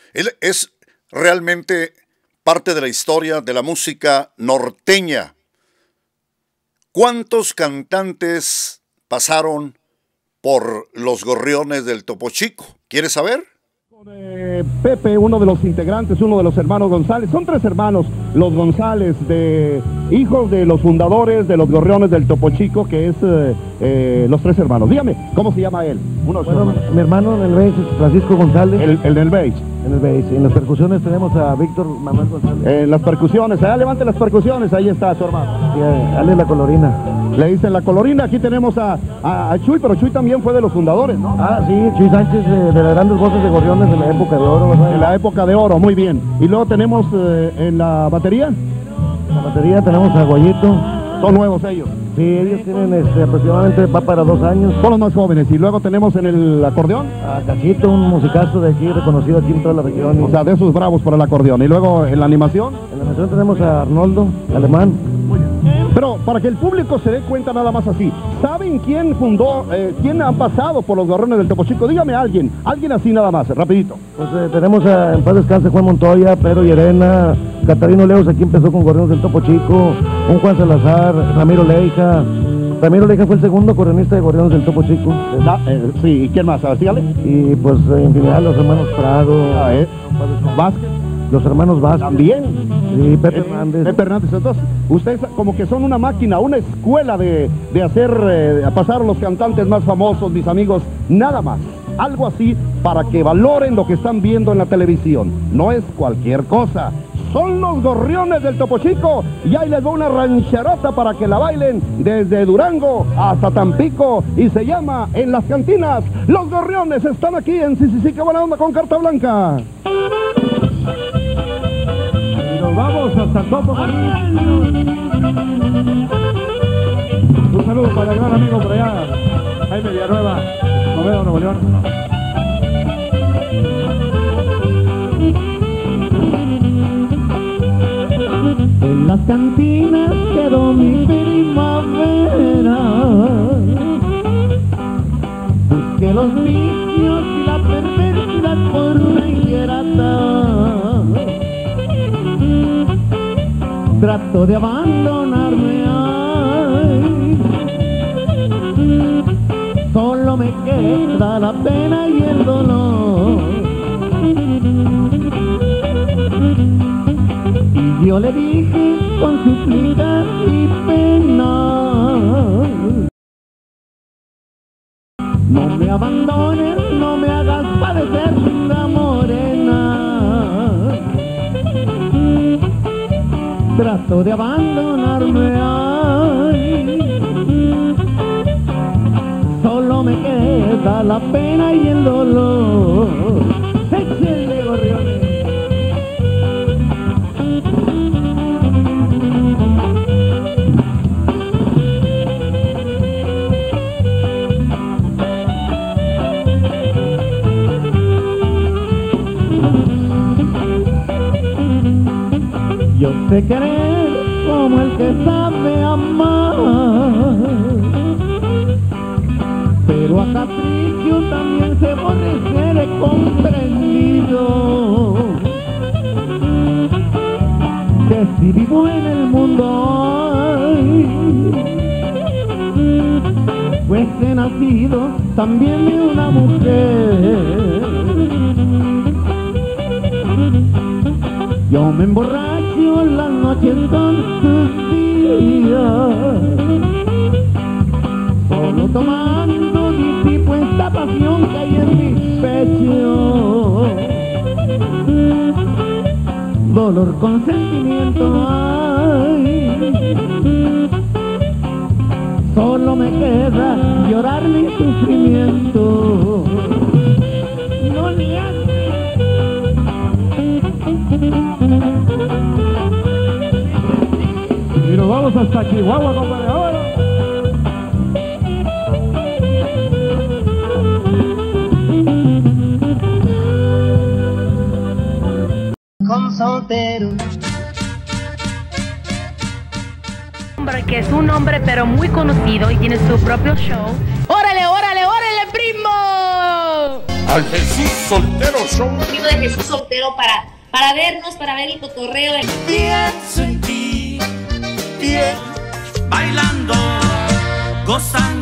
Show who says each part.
Speaker 1: Él es realmente parte de la historia de la música norteña. ¿Cuántos cantantes pasaron por los Gorriones del Topo Chico? ¿Quieres saber?
Speaker 2: Pepe, uno de los integrantes, uno de los hermanos González, son 3 hermanos, los González, hijos de los fundadores de los Gorriones del Topo Chico, que es los 3 hermanos. Dígame, ¿cómo se llama él?
Speaker 3: Bueno, mi hermano en el bass es Francisco González.
Speaker 2: El del bass.
Speaker 3: En el bass. En las percusiones tenemos a Víctor Manuel González.
Speaker 2: En las percusiones, levante las percusiones, ahí está su hermano.
Speaker 3: Sí, Ale la colorina.
Speaker 2: Le dicen la colorina. Aquí tenemos a Chuy, pero Chuy también fue de los fundadores, ¿no?
Speaker 3: Ah, sí, Chuy Sánchez, de las grandes voces de Gorriones de la época de oro, ¿verdad?
Speaker 2: En la época de oro, muy bien. Y luego tenemos en la batería.
Speaker 3: En la batería tenemos a Guayito.
Speaker 2: Son nuevos ellos.
Speaker 3: Sí, ellos tienen aproximadamente, va para 2 años.
Speaker 2: Son los más jóvenes. Y luego tenemos en el acordeón
Speaker 3: a Cachito, un musicazo de aquí, reconocido aquí en toda la región.
Speaker 2: O sea, de esos bravos para el acordeón. Y luego en la animación.
Speaker 3: En la animación tenemos a Arnoldo, alemán.
Speaker 2: Pero para que el público se dé cuenta nada más así, ¿saben quién fundó, quién ha pasado por los Gorriones del Topo Chico? Dígame alguien así nada más, rapidito.
Speaker 3: Pues tenemos en paz descanse Juan Montoya, Pedro Llerena, Catarino Leos, aquí empezó con Gorriones del Topo Chico, un Juan Salazar, Ramiro Leija. Ramiro Leija fue el segundo correonista de Gorriones del Topo Chico.
Speaker 2: Sí, ¿y quién más? A ver, sígale.
Speaker 3: Y pues infinidad, los hermanos Prado,
Speaker 2: Vázquez.
Speaker 3: Los hermanos Vázquez.
Speaker 2: También.
Speaker 3: Sí, Pepe Hernández.
Speaker 2: Pepe Hernández. Entonces, ustedes como que son una máquina, una escuela de hacer pasar a los cantantes más famosos, mis amigos, nada más. Algo así para que valoren lo que están viendo en la televisión. No es cualquier cosa. Son los Gorriones del Topo Chico y ahí les va una rancherota para que la bailen desde Durango hasta Tampico y se llama En las Cantinas. Los Gorriones están aquí en Sí, qué buena onda con Carta Blanca.
Speaker 4: Y nos vamos hasta Topo Marín. Un saludo para el gran amigo por allá, Jaime Villanueva, Escobedo, Nuevo León.
Speaker 5: En las cantinas quedó mi primavera. Busqué los vicios y la perversidad por ingrata. Trato de abandonarme, ay. Solo me queda la pena y el dolor. Y yo le dije con súplicas y pena: no me abandones, no me hagas padecer la morena. Trato de abandonarme, ay. Solo me queda la pena y el dolor. ¡Échale, Gorriones! Yo sé querer como el que sabe amar, pero a capricho también se borre ser comprendido. Que si vivo en el mundo, ay, pues he nacido también de una mujer. Yo me emborracho las noches con tus días, solo tomando disipo esta pasión que hay en mi pecho. Dolor con sentimiento, ay. Solo me queda llorar mi sufrimiento. No le hagas.
Speaker 4: Y nos vamos hasta Chihuahua, compadre, ahora.
Speaker 6: Con soltero.
Speaker 7: Hombre que es un hombre pero muy conocido y tiene su propio show.
Speaker 6: ¡Órale, órale, órale, primo!
Speaker 1: al Jesús Soltero Show.
Speaker 8: Vivo de Jesús Soltero para vernos, para ver el cotorreo.
Speaker 9: Pienso en ti, bien, bailando, gozando.